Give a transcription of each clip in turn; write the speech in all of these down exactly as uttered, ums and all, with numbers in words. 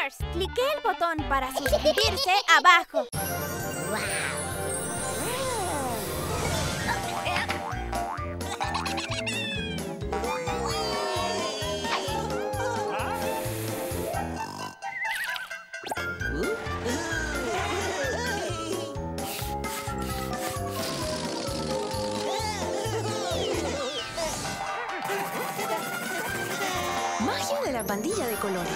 Bombers. Clique el botón para suscribirse abajo. Magia de la pandilla de colores.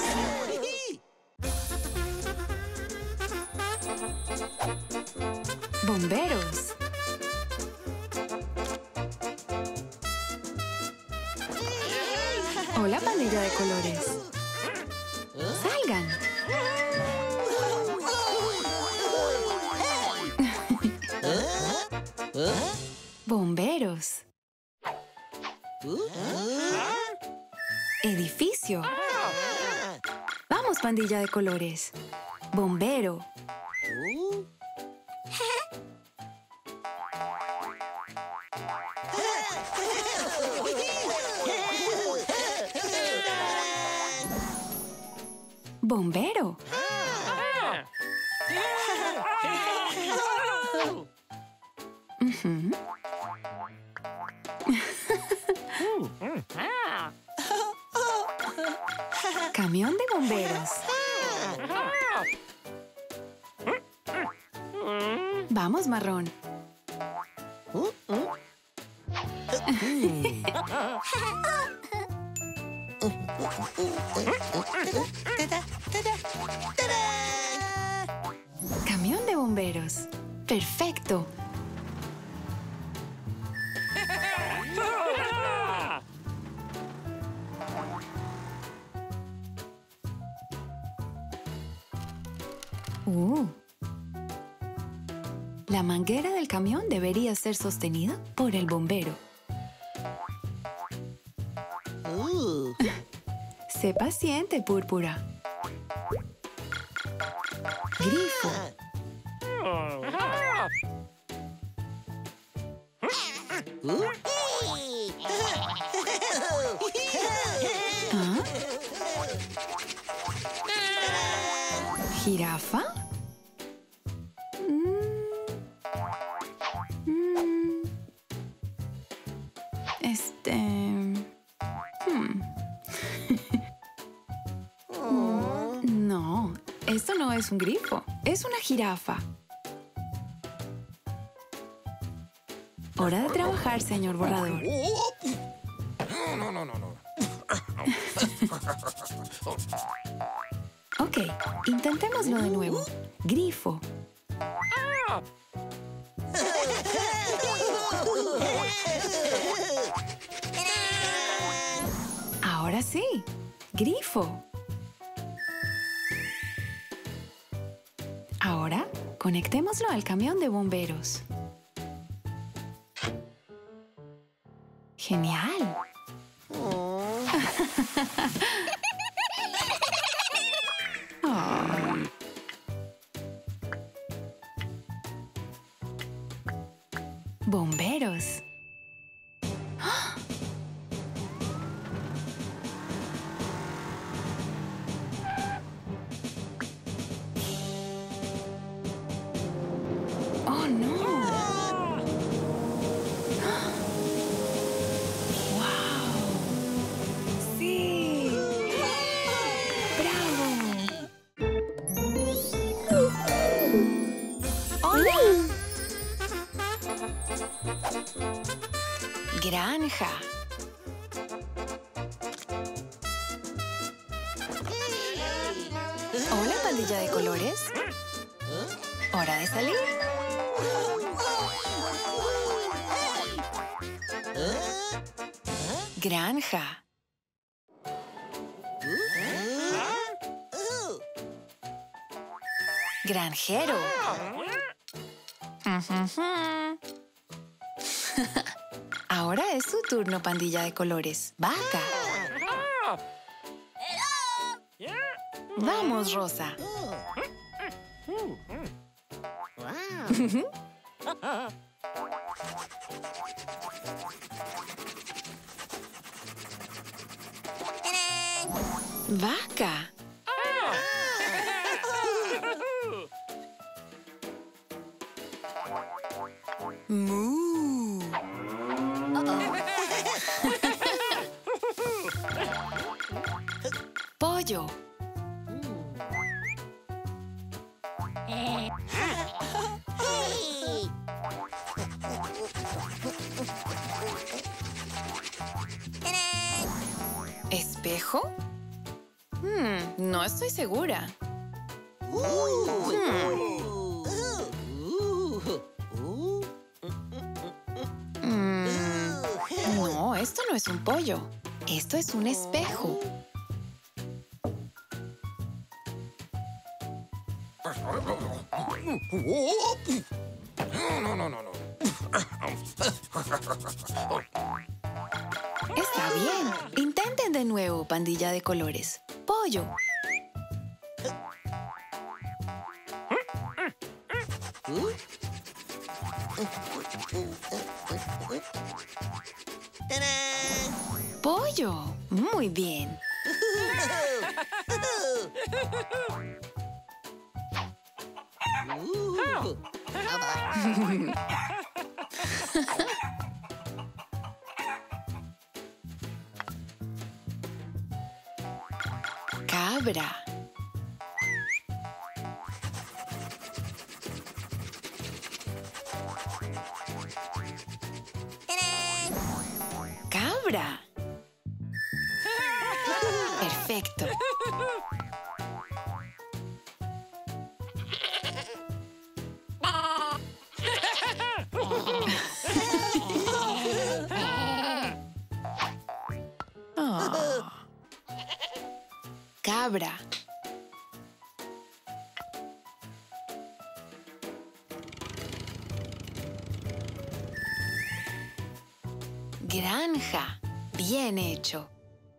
Bomberos. Hola, pandilla de colores. Salgan. Bomberos. Edificio. Vamos, pandilla de colores. Bombero. Bombero. Ujú. Camión de bomberos. Vamos, marrón. Camión de bomberos. Perfecto. Uh. La manguera del camión debería ser sostenida por el bombero. Uh. Sé paciente, Púrpura. Grifo. Uh. ¿Ah? ¿Jirafa? Mm. Mm. Este... Hmm. No, esto no es un grifo, es una jirafa. Hora de trabajar, señor borrador. No, no, no, no. Ok, intentémoslo de nuevo. Grifo. Ahora sí, grifo. Ahora, conectémoslo al camión de bomberos. ¡Genial! Oh. Oh. Bomberos. ¡Ah! ¡Oh, no! ¡Ah! ¡Wow! ¡Sí! ¡Bravo! ¡Hola! Granja. Hola, pandilla de colores. ¿Hora de salir? Granja. Granjero. Ahora es su turno, pandilla de colores. Vaca. Vamos, Rosa. Vaca. Pollo. ¿Espejo? Hmm, no estoy segura. Hmm. No, esto no es un pollo. Esto es un espejo. No, no, no, no. Está bien. Intenten de nuevo, pandilla de colores. Pollo. Pollo. Muy bien. Cabra. Cabra. Perfecto. Oh. Cabra. Granja. Bien hecho.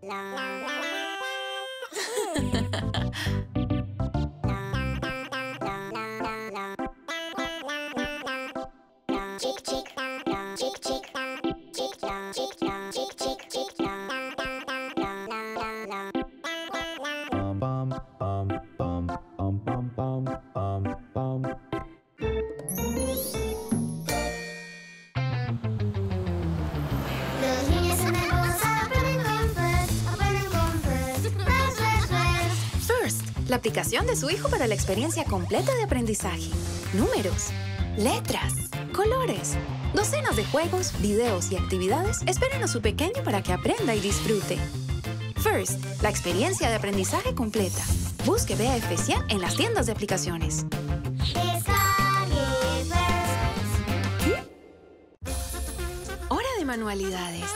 Los niños son hermosos, aprenden con First, aprenden con First. First, First, First. First, la aplicación de su hijo para la experiencia completa de aprendizaje. Números, letras, colores, docenas de juegos, videos y actividades esperan a su pequeño para que aprenda y disfrute. First, la experiencia de aprendizaje completa. Busque B F cien en las tiendas de aplicaciones. Descargue First. Hora de manualidades.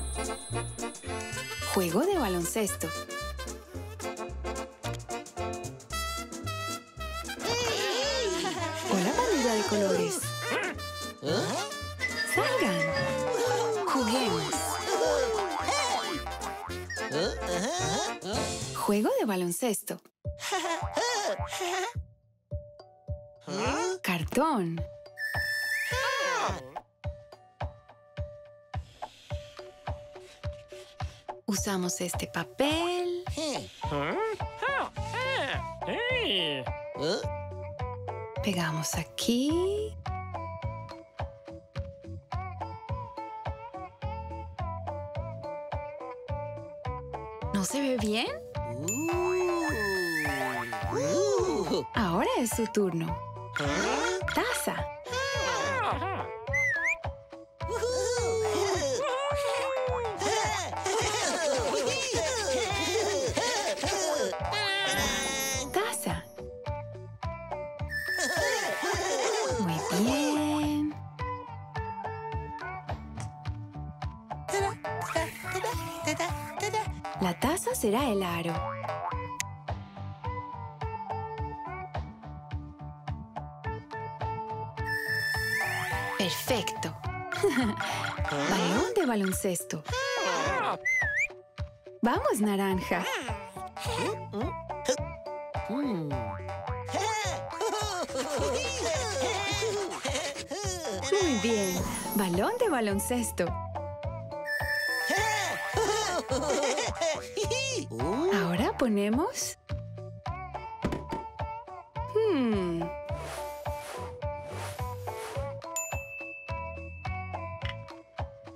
Juego de baloncesto. Hola, pandilla de colores. Salgan. Juguemos. Juego de baloncesto. Cartón. Usamos este papel. Pegamos aquí. ¿No se ve bien? Ahora es su turno. Taza. Taza. Muy bien. La taza será el aro. Perfecto. Balón de baloncesto. Vamos, naranja. Muy bien. Balón de baloncesto. Ahora ponemos... Hmm.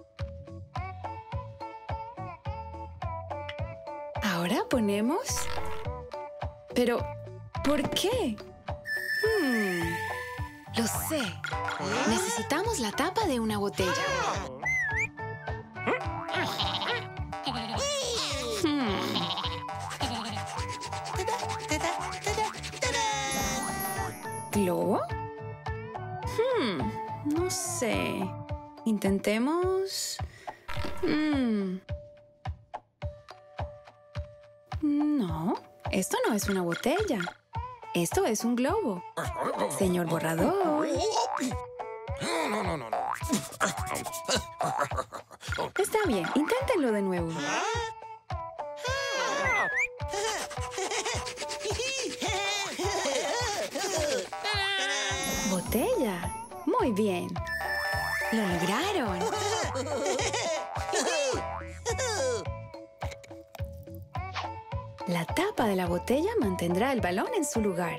Ahora ponemos Pero, ¿por qué? Hmm, lo sé. Necesitamos la tapa de una botella. Hmm. ¿Globo? Hmm, no sé. Intentemos... Hmm. No, esto no es una botella. Esto es un globo. Señor borrador. No, no, no, no. Está bien, inténtenlo de nuevo. Botella. Muy bien. Lo lograron. La tapa de la botella mantendrá el balón en su lugar.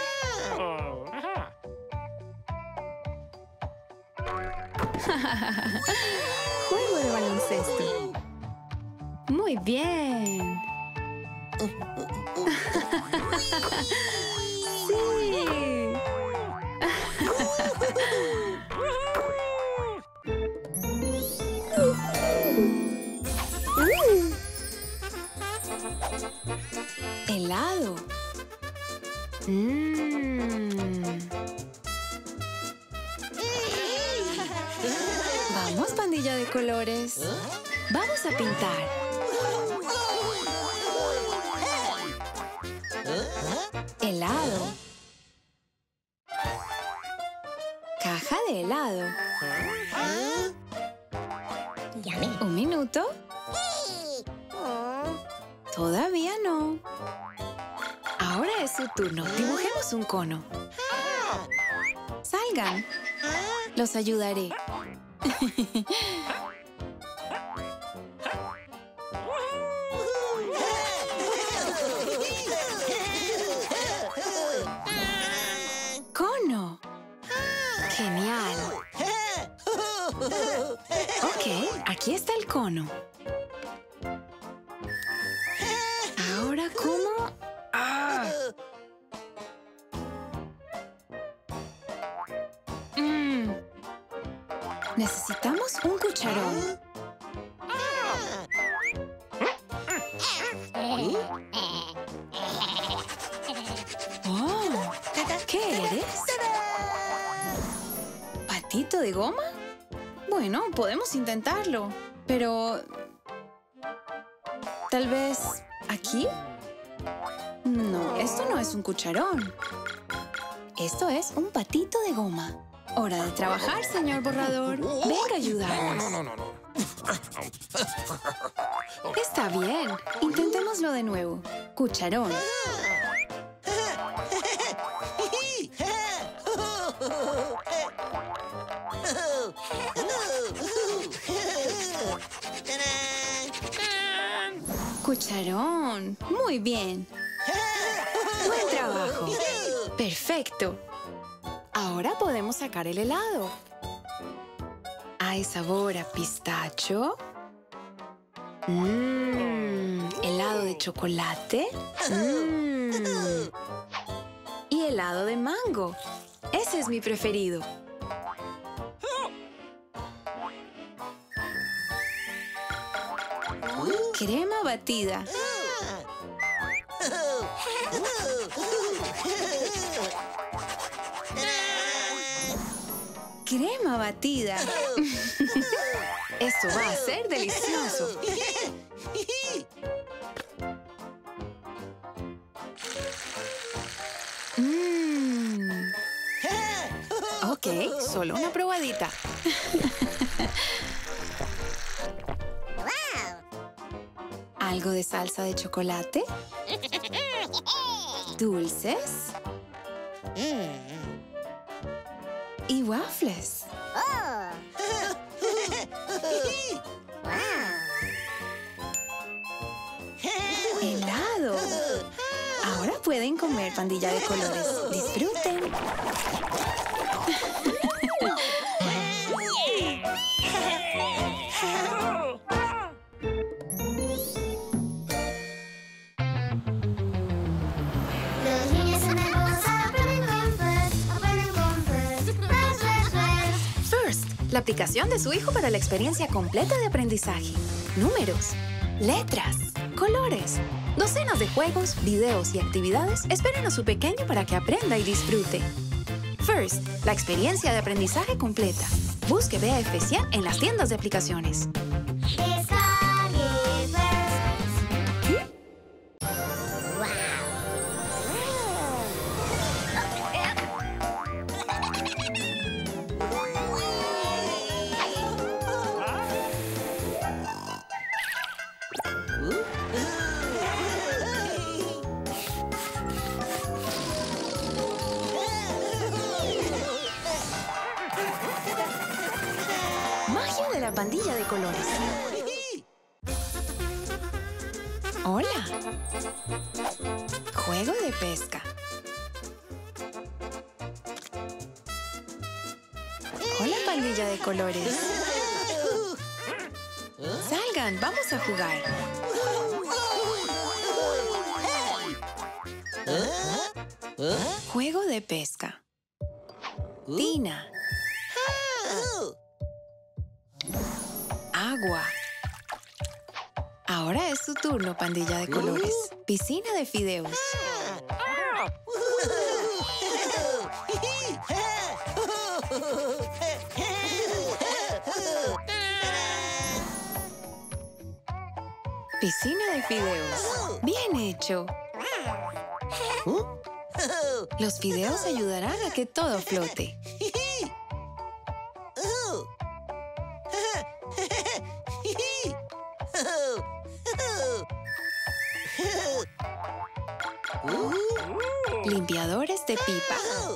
Juego de baloncesto. Muy bien. Sí. Helado. Mmm. Vamos, pandilla de colores. Vamos a pintar. Helado. Caja de helado. Un minuto. Todavía no. Ahora es su turno. Dibujemos un cono. Salgan. Los ayudaré. Cono. Genial. Ok, aquí está el cono. Ahora, ¿cómo? ¡Ah! Mm. Necesitamos un cucharón. Oh, ¿qué eres? ¿Patito de goma? Bueno, podemos intentarlo, pero... ¿tal vez aquí? No, esto no es un cucharón. Esto es un patito de goma. Hora de trabajar, señor borrador. Venga a ayudarnos. No, no, no, no. Está bien. Intentémoslo de nuevo. Cucharón. Cucharón. Muy bien. Buen trabajo. Perfecto. Ahora podemos sacar el helado. Hay sabor a pistacho. Mmm, helado de chocolate. Mmm. Y helado de mango. Ese es mi preferido. Crema batida. Crema batida. Esto va a ser delicioso. Mm. Ok, solo una probadita. ¿Algo de salsa de chocolate? ¿Dulces? Y waffles. ¡Helado! Ahora pueden comer, pandilla de colores. ¡Disfruten! la aplicación de su hijo para la experiencia completa de aprendizaje. Números, letras, colores, docenas de juegos, videos y actividades esperan a su pequeño para que aprenda y disfrute. First, la experiencia de aprendizaje completa. Busque B F cien en las tiendas de aplicaciones. Descargue First. Magia de la pandilla de colores. Hola. Juego de pesca. Hola, pandilla de colores. Salgan, vamos a jugar. Juego de pesca. Tina. Agua. Ahora es su turno, pandilla de colores. Piscina de fideos. Piscina de fideos. Bien hecho. Los fideos ayudarán a que todo flote. Limpiadores de pipa.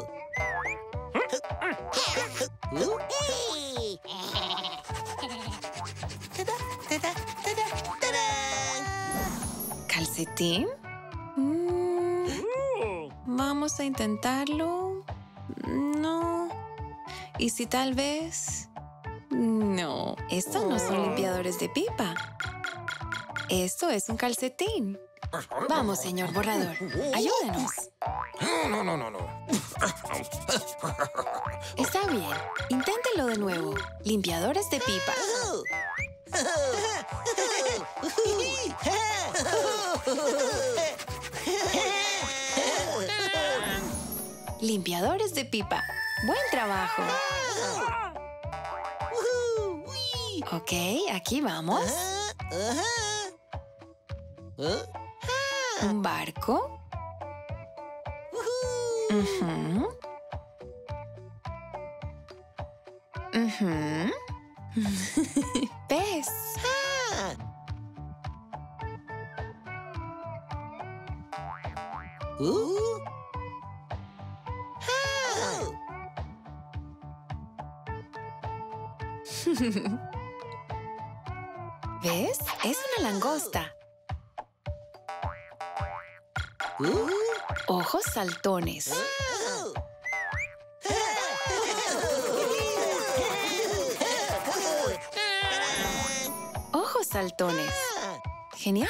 ¿Calcetín? Mm, Vamos a intentarlo. No. ¿Y si tal vez? No, estos no son limpiadores de pipa. Esto es un calcetín. Vamos, señor borrador. Ayúdenos. No, no, no, no. Está bien. Inténtelo de nuevo. Limpiadores de pipa. Limpiadores de pipa. Buen trabajo. Ok, aquí vamos. Un barco. Ujú. Ujú. Pez. ¿Ves? Es una langosta. Ojos saltones. Ojos saltones. Genial.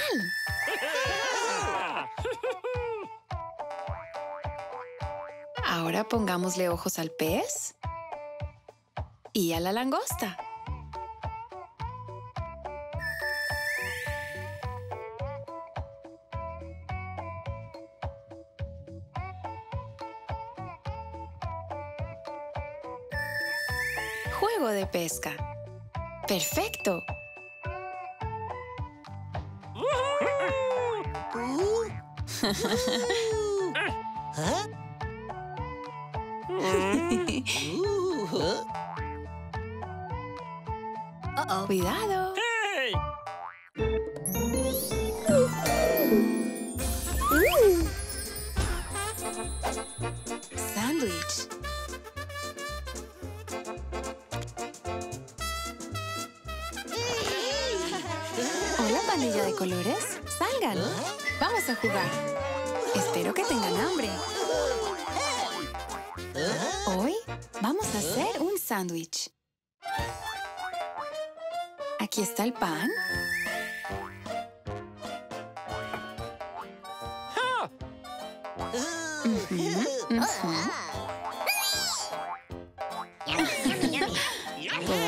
Ahora pongámosle ojos al pez y a la langosta. Juego de pesca. ¡Perfecto! Uh-oh. ¡Cuidado! Sándwich. Hola, pandilla de colores. Salgan. Vamos a jugar. Espero que tengan hambre. Hoy vamos a hacer un sándwich. Aquí está el pan. Ujú, ujú. Todo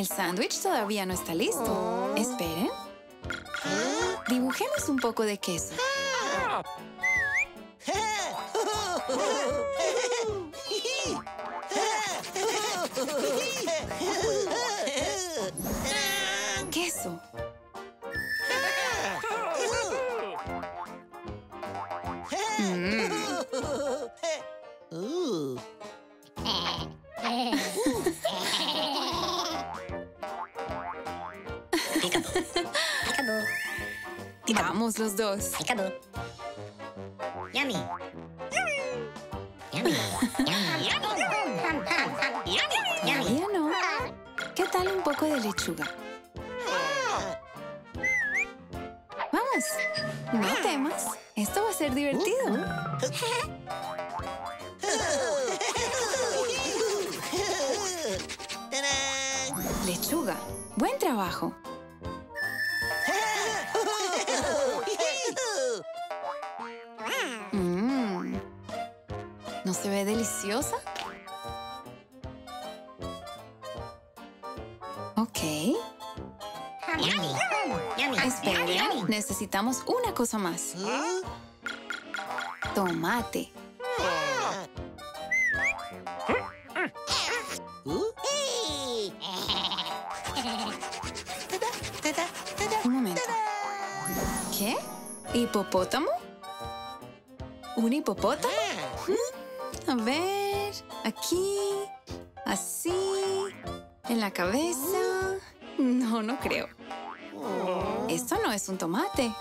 El sándwich todavía no está listo. Esperen. Dibujemos un poco de queso. Queso. Mm. Vamos los dos. Peekaboo. Yummy. Yummy. Yummy. Yummy. Todavía no. ¿Qué tal un poco de lechuga? Vamos. No temas. Esto va a ser divertido. Lechuga. Buen trabajo. Mm. ¿No se ve deliciosa? Ok. Yummy. Yummy. Esperen, necesitamos una cosa más. Tomate. Un momento. ¿Qué? ¿Hipopótamo? ¿Un hipopótamo? Mm, A ver, aquí, así, en la cabeza. No, no creo. Esto no es un tomate.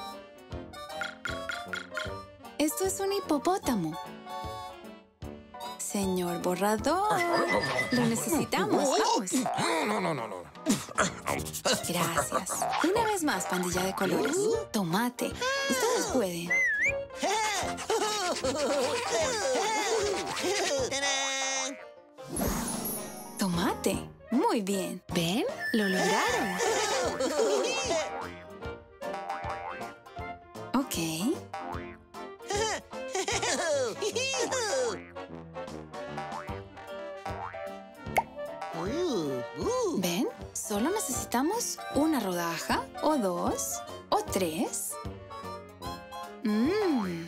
Esto es un hipopótamo. Señor borrador, lo necesitamos. Vamos. No, no, no, no. Gracias. Una vez más, pandilla de colores. Tomate. Ustedes pueden. Tomate. Muy bien. ¿Ven? Lo lograron. Ok. ¿Ven? Solo necesitamos una rodaja, o dos, o tres. Mmm.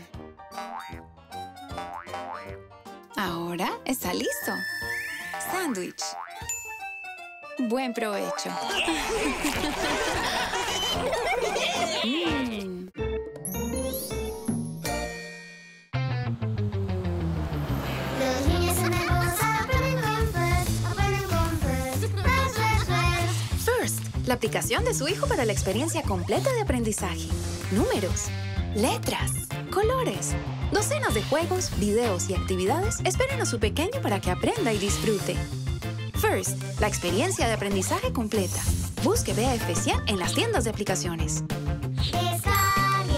Ahora está listo. Sándwich. Buen provecho. Mm. Los niños son hermosos, aprenden con First, aprenden con First. First, First, First. First, la aplicación de su hijo para la experiencia completa de aprendizaje. Números, letras, colores, docenas de juegos, videos y actividades esperan a su pequeño para que aprenda y disfrute. First, la experiencia de aprendizaje completa. Busque B F cien en las tiendas de aplicaciones. Descargue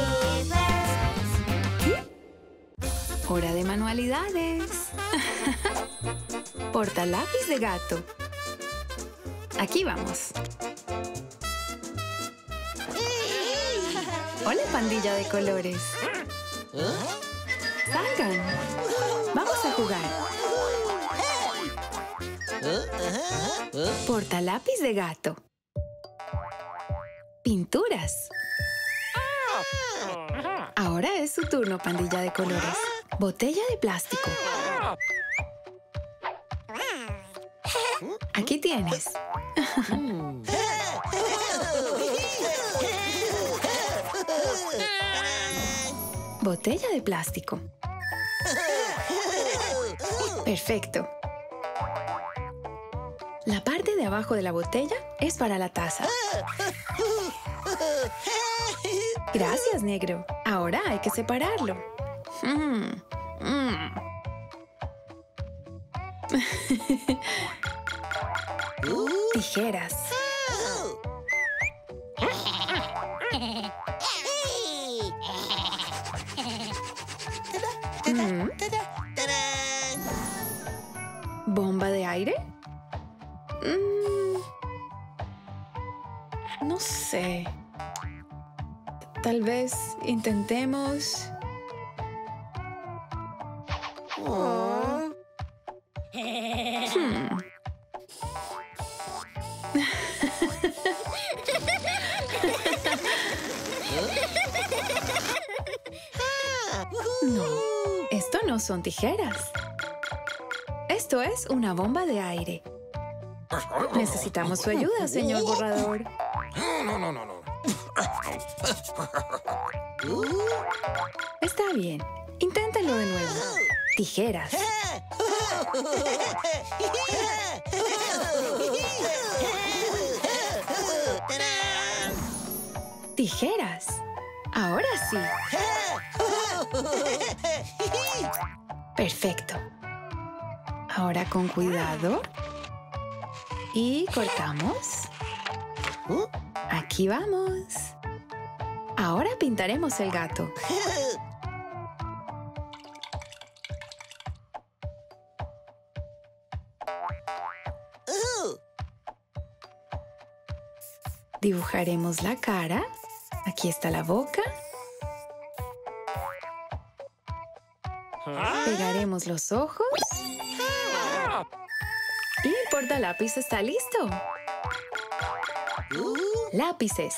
First. Hora de manualidades. Portalápiz de gato. Aquí vamos. Hola, pandilla de colores. Salgan. Vamos a jugar. Portalápiz de gato. Pinturas. Ahora es su turno, pandilla de colores. Botella de plástico. Aquí tienes. Botella de plástico. Perfecto. La parte de abajo de la botella es para la taza. Gracias, negro. Ahora hay que separarlo. Mm, mm. Tijeras. Mm. ¿Bomba de aire? Mm, no sé. Tal vez intentemos... Hmm. No, esto no son tijeras. Esto es una bomba de aire. Necesitamos su ayuda, señor borrador. No, no, no, no. Está bien. Inténtalo de nuevo. Tijeras. Tijeras. Ahora sí. Perfecto. Ahora con cuidado. Y cortamos. Aquí vamos. Ahora pintaremos el gato. Dibujaremos la cara. Aquí está la boca. Pegaremos los ojos. Y el portalápiz está listo. Lápices.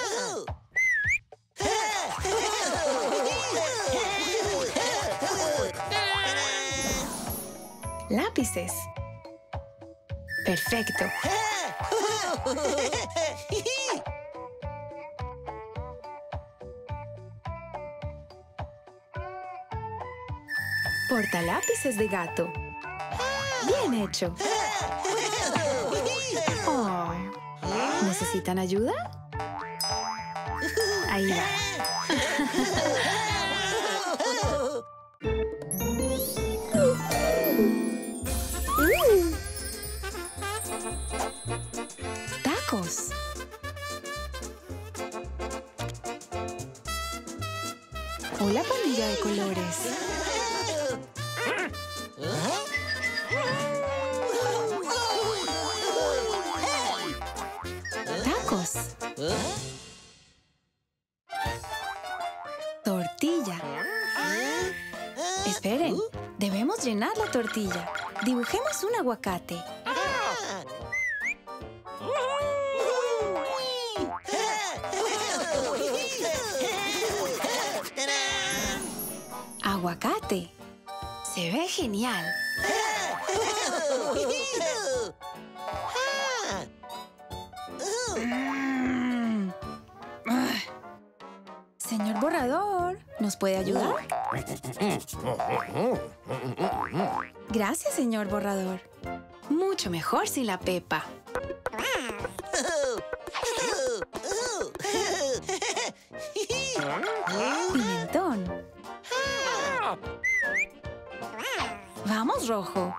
Lápices. Perfecto. Portalápices de gato. Bien hecho. Oh. ¿Necesitan ayuda? Ahí va. Tacos. Hola, pandilla de colores. Tacos. Tortilla. Esperen, debemos llenar la tortilla. Dibujemos un aguacate. Aguacate. Se ve genial. Mm. Ah. Señor borrador, ¿nos puede ayudar? Gracias, señor borrador. Mucho mejor sin la pepa. Pimentón. Vamos, rojo.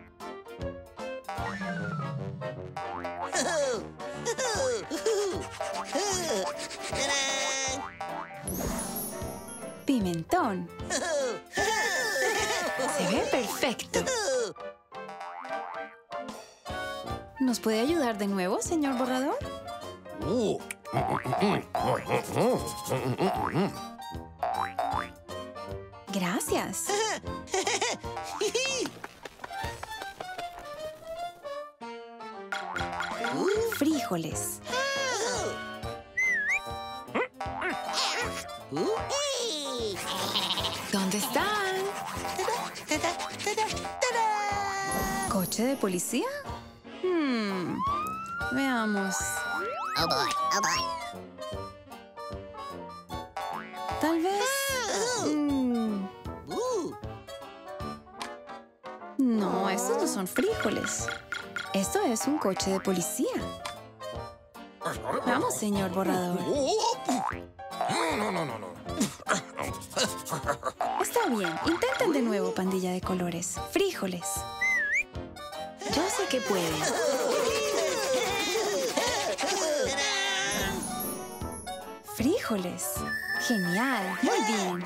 Pimentón. Se ve perfecto. ¿Nos puede ayudar de nuevo, señor borrador? Gracias. Frijoles. ¿Dónde están? ¿Coche de policía? Hmm. Veamos. Oh boy, oh boy. Tal vez... Mm. No, estos no son frijoles. Esto es un coche de policía. Vamos, señor borrador. No, no, no, no. Está bien. Intenten de nuevo, pandilla de colores. Frijoles. Yo sé que pueden. Frijoles. Genial. Muy bien.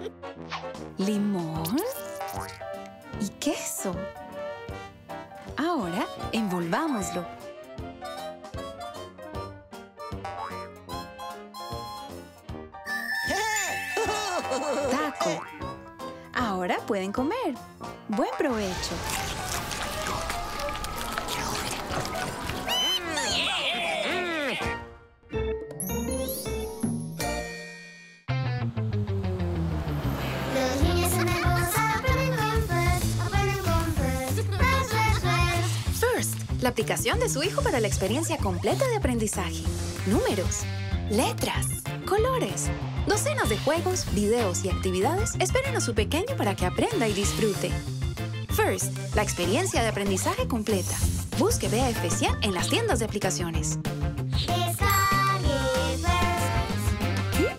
Limón y queso. Ahora, envolvámoslo. Taco. Ahora pueden comer. Buen provecho. Los niños en el bosque aprenden con First, aprenden con First. First, First, First. First, la aplicación de su hijo para la experiencia completa de aprendizaje. Números, letras, colores, docenas de juegos, videos y actividades esperan a su pequeño para que aprenda y disfrute. First, la experiencia de aprendizaje completa. Busque B A F cien en las tiendas de aplicaciones. Descargue First.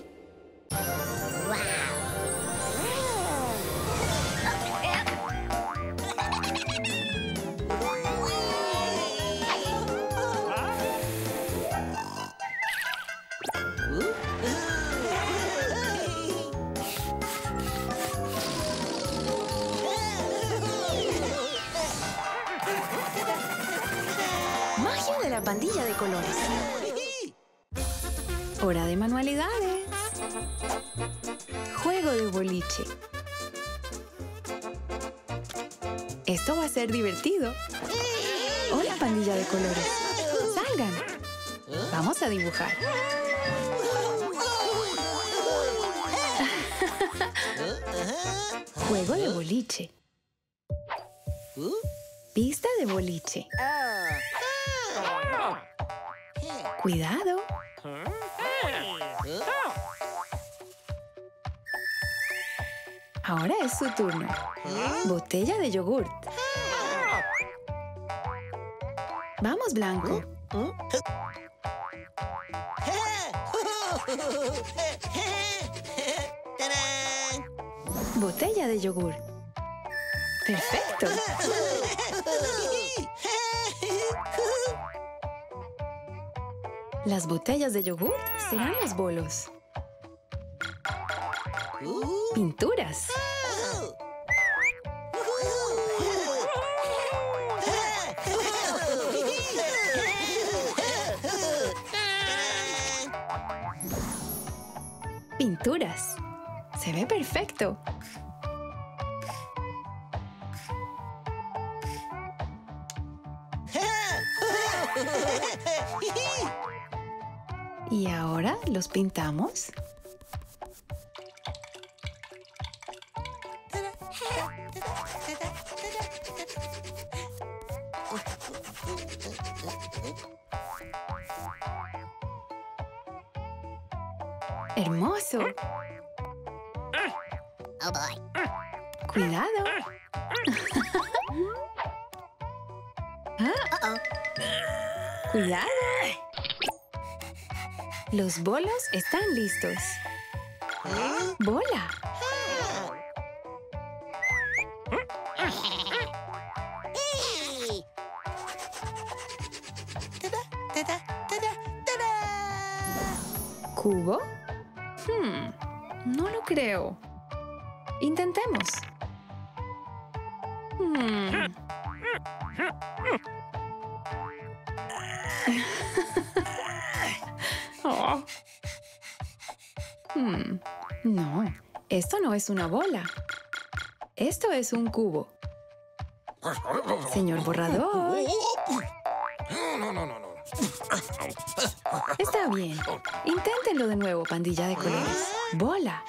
Magia de la pandilla de colores. Hora de manualidades. Juego de boliche. Esto va a ser divertido. Hola, pandilla de colores. Salgan. Vamos a dibujar. Juego de boliche. Pista de boliche. Cuidado. Ahora es su turno. Botella de yogurt. Vamos, Blanco. Botella de yogur. Perfecto. Las botellas de yogur serán los bolos. Pinturas. Pinturas. Se ve perfecto. Y ahora los pintamos. ¡Hermoso! Oh boy. ¡Cuidado! Uh-oh. ¡Cuidado! Los bolos están listos. ¡Bola! Hey. ¿Cubo? Hmm, no lo creo. Intentemos. Hmm. Oh. Hmm, no, esto no es una bola. Esto es un cubo. Señor borrador. No, no, no, no, no. Está bien. Inténtenlo de nuevo, pandilla de colores. Bola.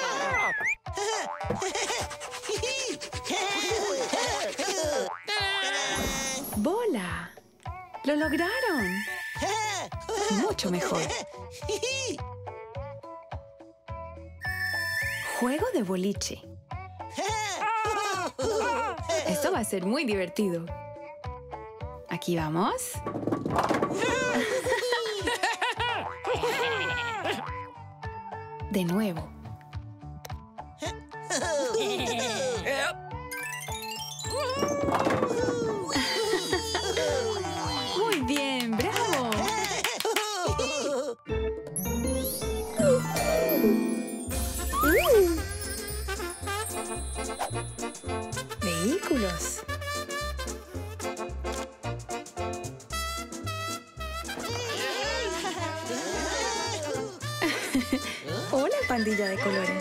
Bola. ¡Lo lograron! Mucho mejor. Juego de boliche. Esto va a ser muy divertido. Aquí vamos. De nuevo. Muy bien, bravo. Vehículos. Hola, pandilla de colores.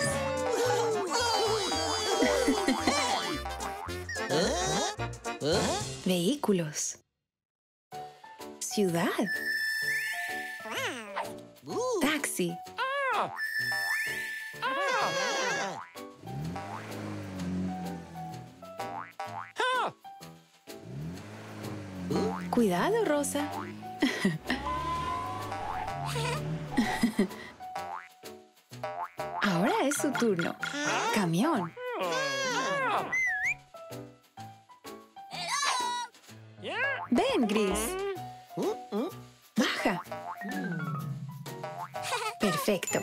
Vehículos. Ciudad. Taxi. Cuidado, Rosa. Ahora es su turno. Camión. Ven, Gris. Baja. Perfecto.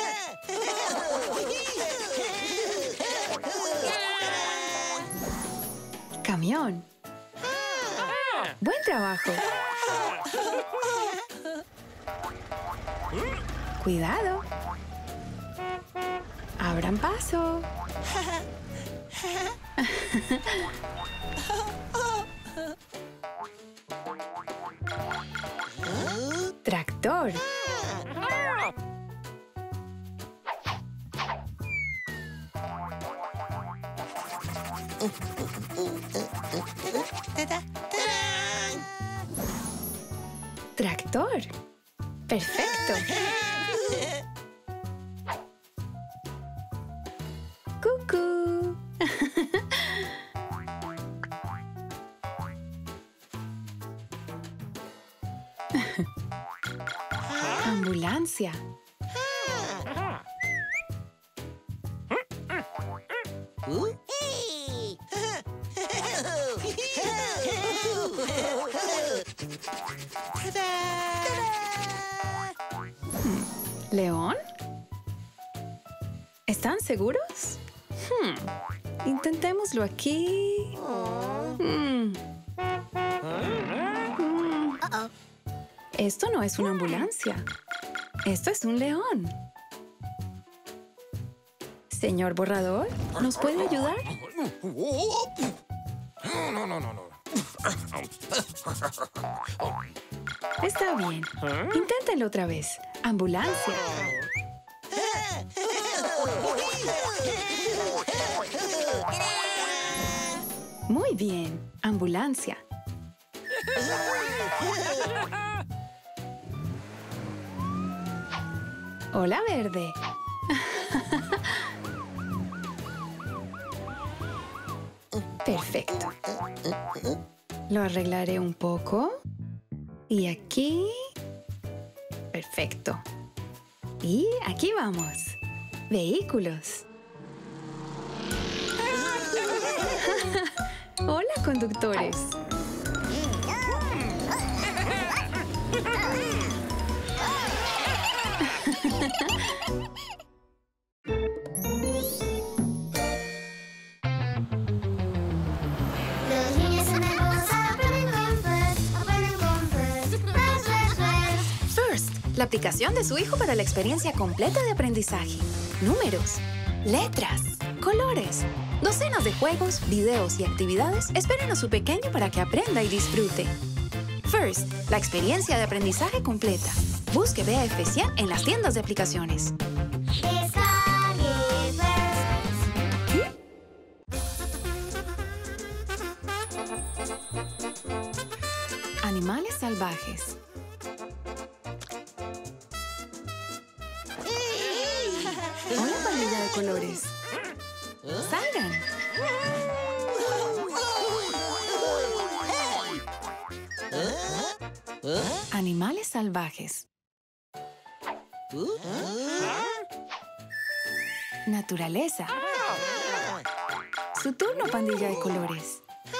Camión. Buen trabajo. Cuidado. Abran paso. Tractor. Tractor. Perfecto. Cucú. Ambulancia. ¿León? ¿Están seguros? Hmm. Intentémoslo aquí. Hmm. Hmm. Esto no es una ambulancia. Esto es un león. Señor borrador, ¿nos puede ayudar? No, no, no, no, no. Está bien. Inténtelo otra vez. Ambulancia. Muy bien. Ambulancia. Hola, verde. Perfecto. Lo arreglaré un poco. Y aquí... Perfecto. Y aquí vamos. Vehículos. Hola, conductores. Los niños en el bus aprenden con First, aprenden con First. First, First, First. First, la aplicación de su hijo para la experiencia completa de aprendizaje. Números, letras, colores, docenas de juegos, videos y actividades esperan a su pequeño para que aprenda y disfrute. First, la experiencia de aprendizaje completa. Busque B A F cien en las tiendas de aplicaciones. Descargue First. Animales salvajes. Hola, pandilla de colores. ¡Salgan! Animales salvajes. Naturaleza. Su turno, pandilla de colores.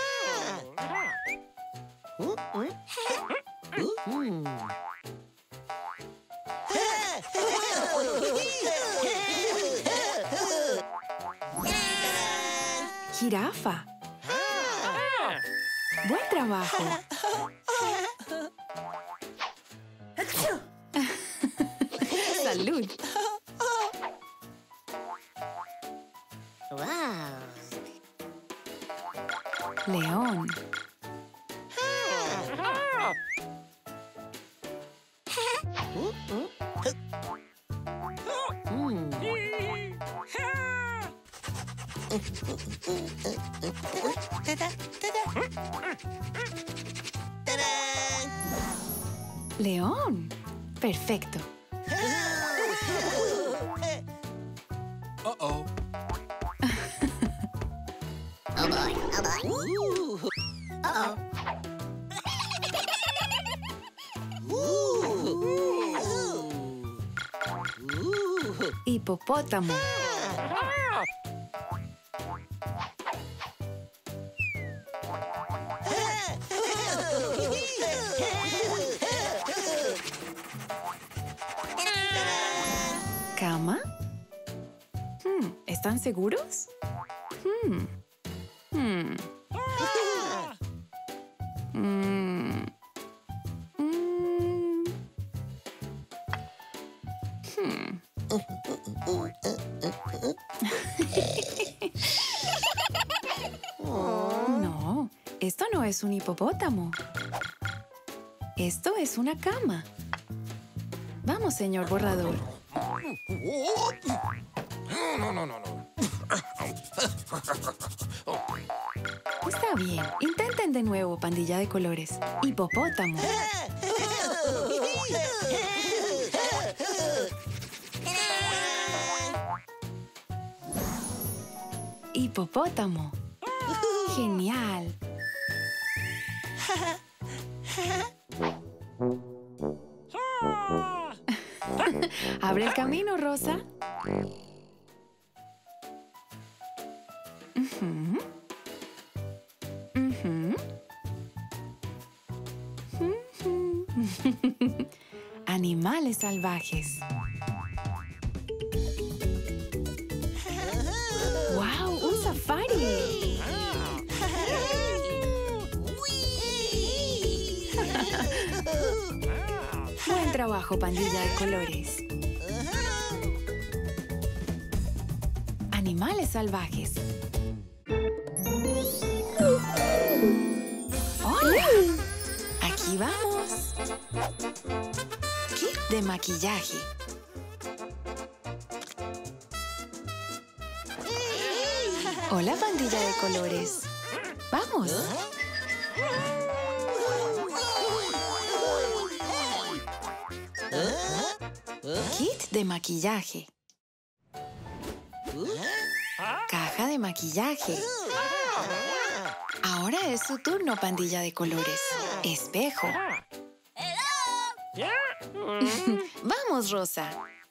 Jirafa. Buen trabajo. Salud. Wow. León. Mm. Ta-da, ta-da. ¡Tarán! León. Perfecto. Uh-oh. Oh boy, oh boy. Ooh. Uh-oh. Ooh. Ooh. Hipopótamo. ¿Cama? Hmm, ¿están seguros? Hmm. Hmm. Mm. Mm. Hmm. No, esto no es un hipopótamo. Esto es una cama. Vamos, señor borrador. No, no, no, no. Está bien. Intenten de nuevo, pandilla de colores. Hipopótamo. Hipopótamo. Genial. Abre el camino, Rosa. Ujú. Ujú. Ujú. Animales salvajes. ¡Wow! ¡Un safari! Buen trabajo, pandilla de colores. Animales salvajes. ¡Hola! Aquí vamos. Kit de maquillaje. Hola, pandilla de colores. ¡Vamos! Kit de maquillaje. Caja de maquillaje. Ahora es su turno, pandilla de colores. Espejo. Vamos, Rosa.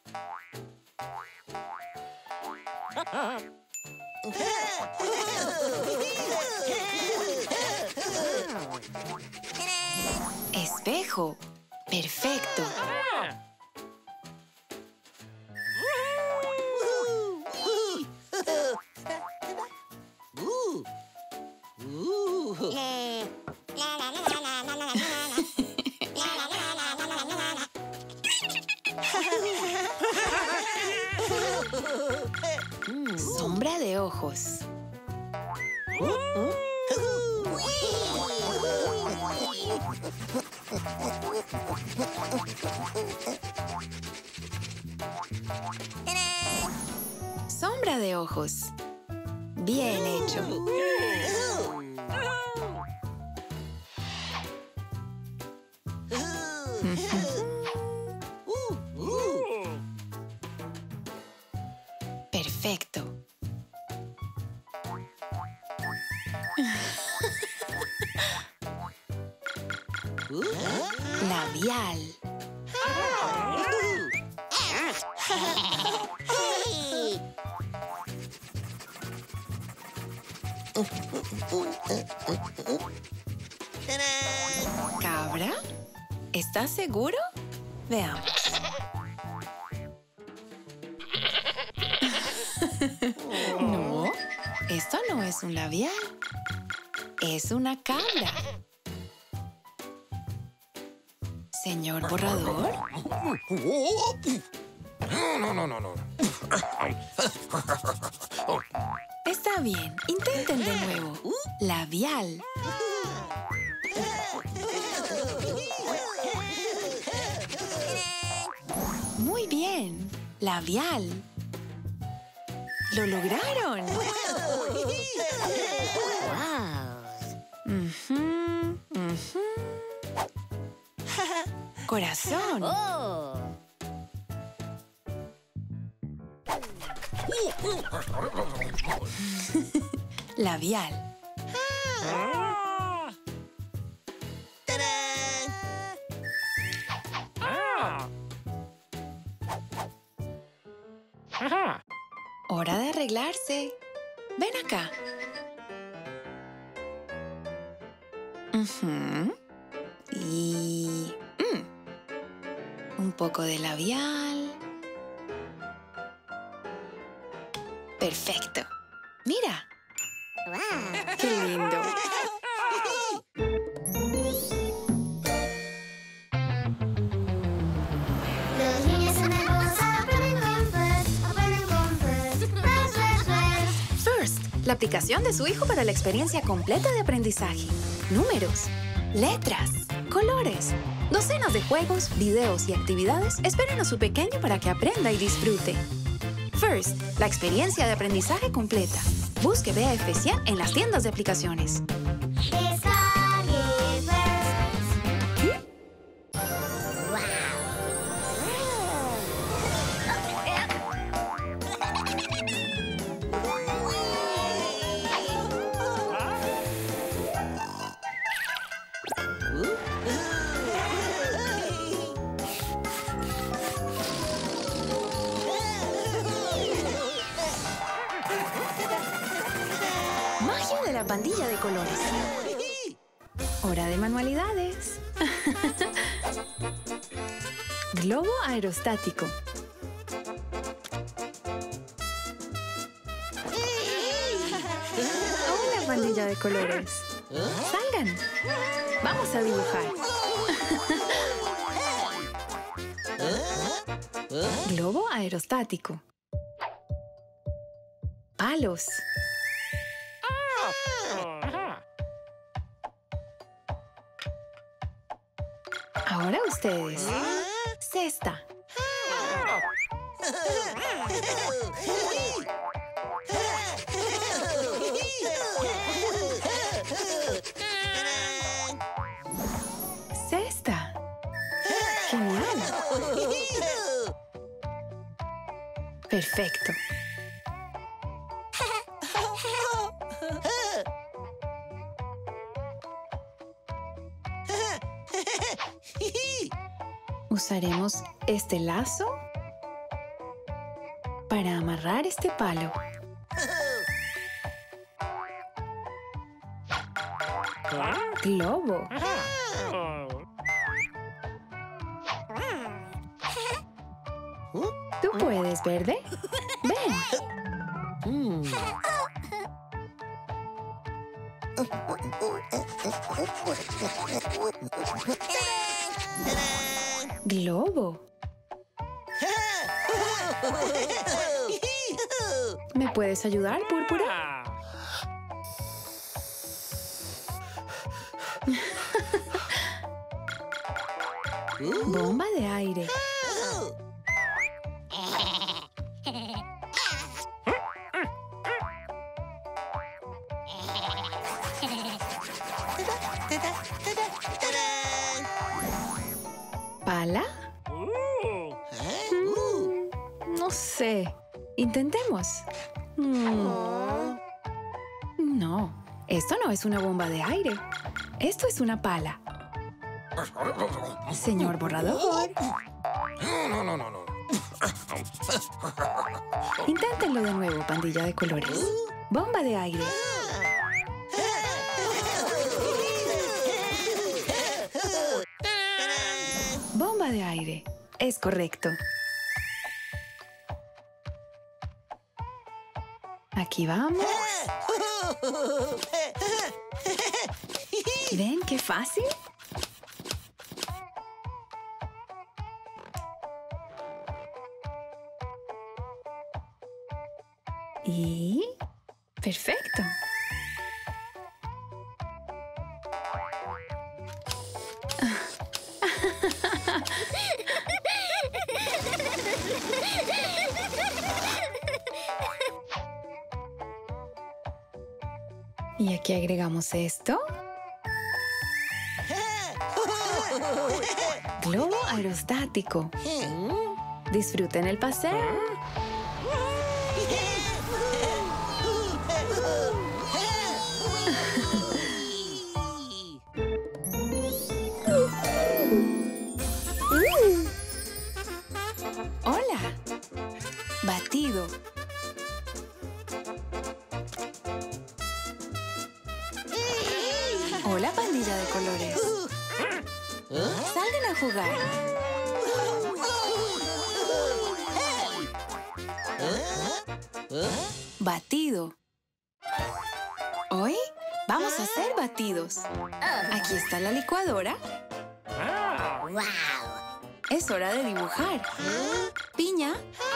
Espejo. Perfecto. Sombra de ojos. Sombra de ojos. Bien hecho. Perfecto. Labial. ¿Cabra? ¿Estás seguro? Veamos. No, esto no es un labial. Es una cabra. Señor borrador. No, no, no, no. Está bien, intenten de nuevo. Labial. Muy bien. Labial. ¡Lo lograron! Ujú, ujú. Corazón. Oh. Labial. Hora de arreglarse. Ven acá. Ujú. Y... mm. Un poco de labial. Perfecto. Mira. Wow. ¡Qué lindo! Los niños en el bosque aprenden con First, aprenden con First. First, First, First. First, la aplicación de su hijo para la experiencia completa de aprendizaje. Números, letras, colores, docenas de juegos, videos y actividades esperan a su pequeño para que aprenda y disfrute. First, la experiencia de aprendizaje completa. Busque B F cien en las tiendas de aplicaciones. Descargue First. Magia de la pandilla de colores. Hora de manualidades. Globo aerostático. Hola, pandilla de colores. Salgan. Vamos a dibujar. Globo aerostático. Palos. Ahora ustedes. Cesta. Cesta. Genial. Perfecto. Usaremos este lazo para amarrar este palo. Globo. ¿Tú puedes, Verde? Ven. Globo. ¿Me puedes ayudar, Púrpura? Bomba de aire. ¿Pala? Mm, no sé. Intentemos. Mm. No, esto no es una bomba de aire. Esto es una pala. Señor borrador. No, no, no, no. Inténtenlo de nuevo, pandilla de colores. Bomba de aire. Bomba de aire. Es correcto. Aquí vamos. ¿Ven qué fácil? Y... ¡perfecto! Aquí agregamos esto. Globo aerostático. Disfruten el paseo. Hola. Batido. Hola, pandilla de colores. Salgan a jugar. Batido. Hoy vamos a hacer batidos. Aquí está la licuadora. Wow. Es hora de dibujar. Piña.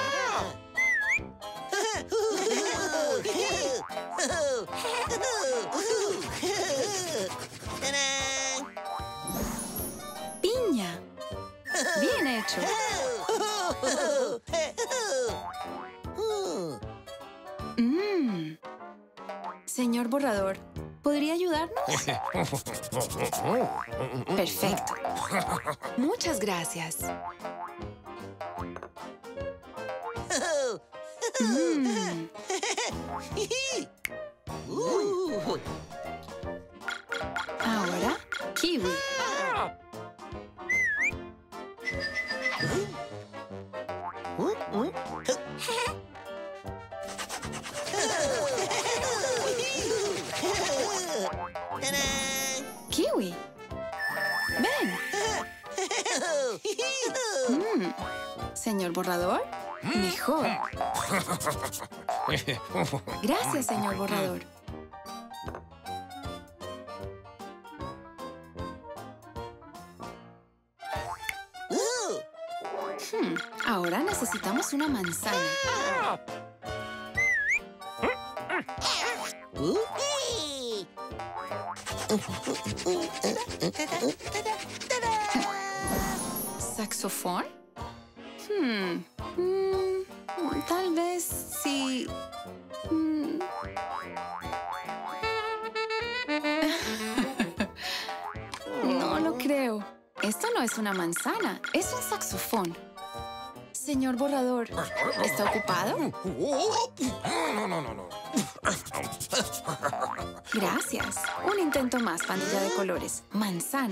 Piña. Bien hecho. Mm. Señor borrador, ¿podría ayudarnos? Perfecto. Muchas gracias. Mm. Ahora, kiwi. Kiwi. Ven. Mm. Señor borrador, mejor. Gracias, señor borrador. Hmm, ahora necesitamos una manzana. ¿Saxofón? Hmm. Mm, tal vez sí. Mm. No lo creo. Esto no es una manzana, es un saxofón. Señor borrador, ¿está ocupado? No, no, no, no. Gracias. Un intento más, pandilla de colores. Manzana.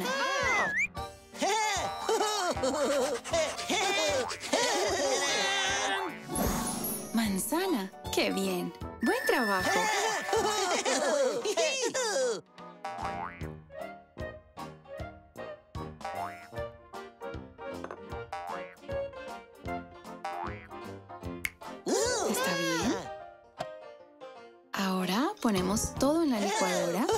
Manzana. ¡Qué bien! ¡Buen trabajo! ¿Está bien? Ahora ponemos todo en la licuadora.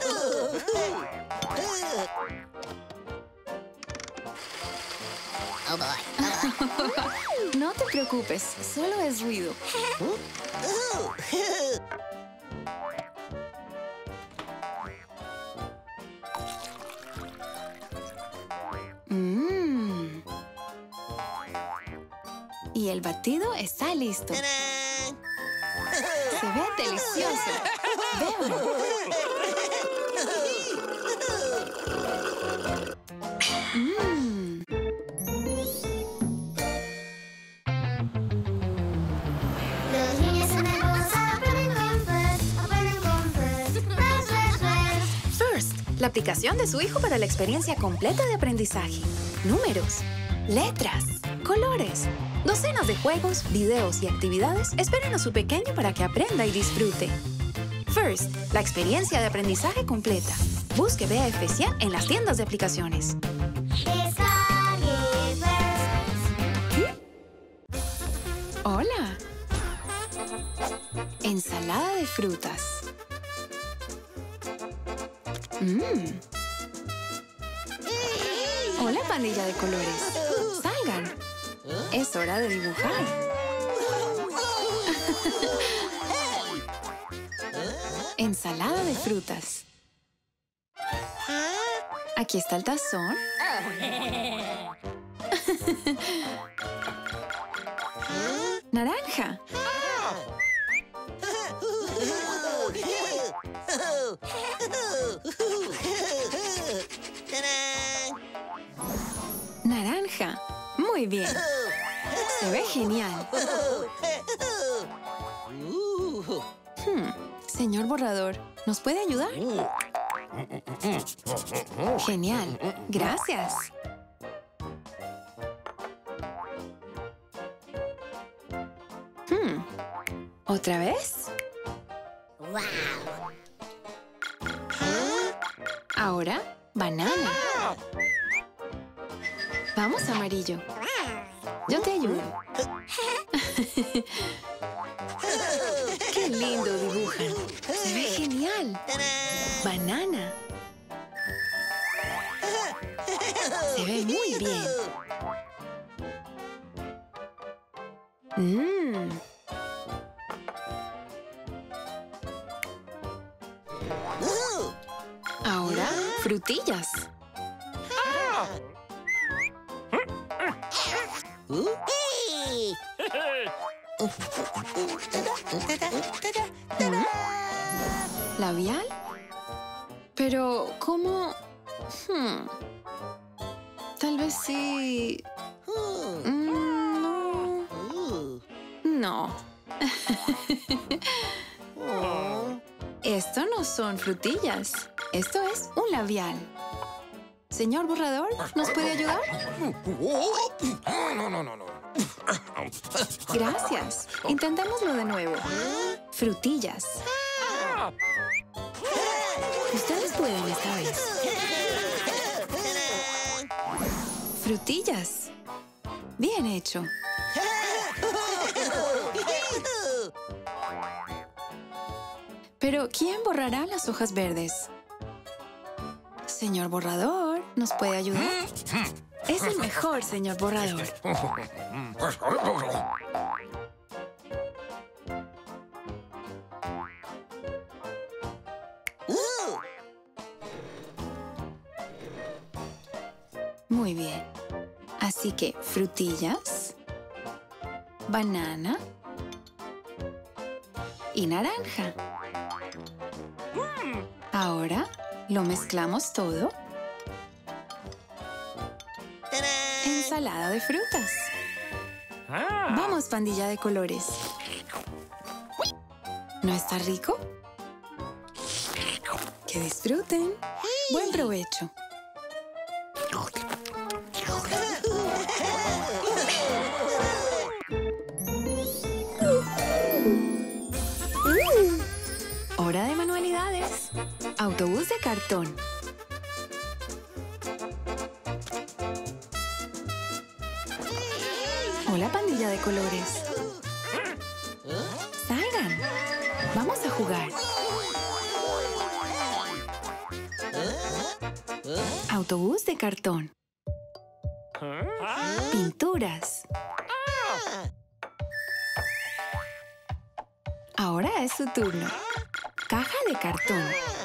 Oh boy. No te preocupes, solo es ruido. Mmm. Y el batido está listo. Se ve delicioso. Vean. Mmm. Los niños en el bosque aprenden con First, aprenden con First. First, First, First. First, la aplicación de su hijo para la experiencia completa de aprendizaje. Números, letras, colores, docenas de juegos, videos y actividades esperan a su pequeño para que aprenda y disfrute. First, la experiencia de aprendizaje completa. Busque B F cien en las tiendas de aplicaciones. Descargue First. Hola. Ensalada de frutas. Mmm. Hola, pandilla de colores. Salgan. Es hora de dibujar. Ensalada de frutas. Aquí está el tazón. Naranja. Naranja. Muy bien. Se ve genial. Hmm. Señor borrador, ¿nos puede ayudar? Genial. Gracias. Hmm. ¿Otra vez? Ahora, banana. Vamos, amarillo. Yo te ayudo. ¡Qué lindo dibujan! Se ve genial. Banana. Se ve muy bien. Mmm. Ahora, frutillas. ¿Mm? ¿Labial? Pero, ¿cómo? Hmm. Tal vez sí... Mm, no. No. Esto no son frutillas. Esto es un labial. Señor borrador, ¿nos puede ayudar? No, no, no, no. Gracias. Intentémoslo de nuevo. Frutillas. Ustedes pueden esta vez. Frutillas. Bien hecho. Pero, ¿quién borrará las hojas verdes? Señor borrador, ¿nos puede ayudar? Es el mejor, señor borrador. Muy bien. Así que frutillas, banana y naranja. Ahora lo mezclamos todo. Ensalada de frutas. Vamos, pandilla de colores. ¿No está rico? Que disfruten. Buen provecho. Hora de manualidades. Autobús de cartón. Hola, pandilla de colores. Salgan. Vamos a jugar. Autobús de cartón. Pinturas. Ahora es su turno. Caja de cartón.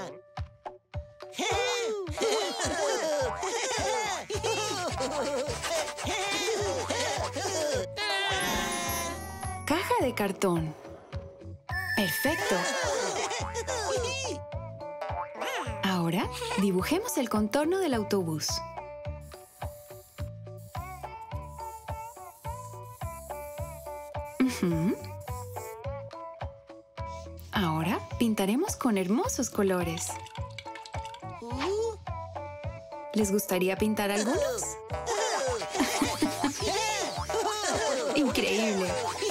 Caja de cartón. Perfecto. Ahora dibujemos el contorno del autobús. Uh-huh. Ahora pintaremos con hermosos colores. ¿Les gustaría pintar algunos? ¡Increíble!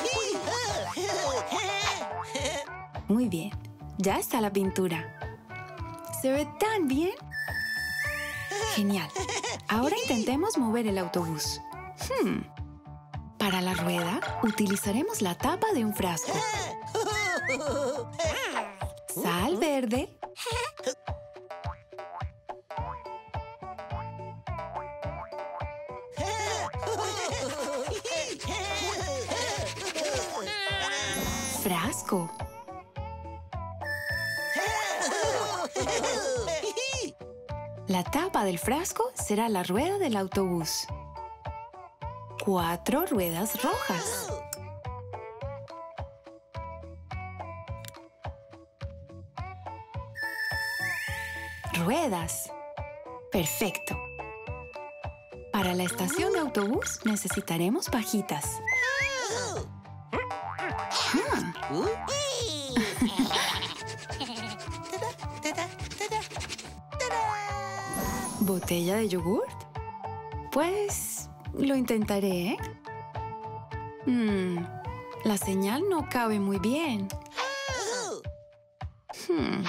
Muy bien, ya está la pintura. ¿Se ve tan bien? Genial. Ahora intentemos mover el autobús. Hmm. Para la rueda, utilizaremos la tapa de un frasco. Sal verde. Frasco. La tapa del frasco será la rueda del autobús. Cuatro ruedas rojas. Ruedas. Perfecto. Para la estación de autobús necesitaremos pajitas. Ah. ¿Botella de yogurt? Pues lo intentaré, ¿eh? Hmm, la señal no cabe muy bien. Hmm.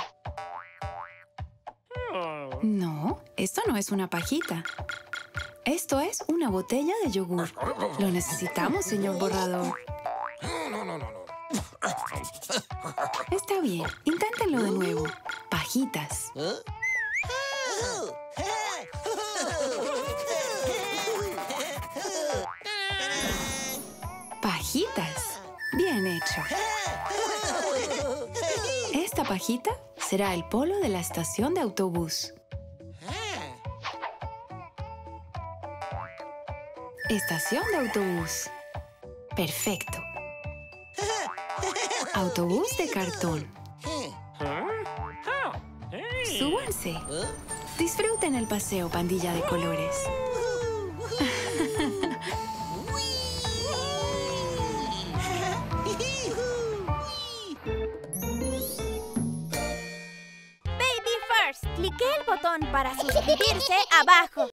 No, esto no es una pajita. Esto es una botella de yogur. Lo necesitamos, señor borrador. No, no, no, no. Está bien, inténtenlo de nuevo. Pajitas. Pajitas. Bien hecho. Esta pajita será el polo de la estación de autobús. Estación de autobús. Perfecto. Autobús de cartón. Súbanse. Disfruten el paseo, pandilla de colores. Baby First. Clique el botón para suscribirse abajo.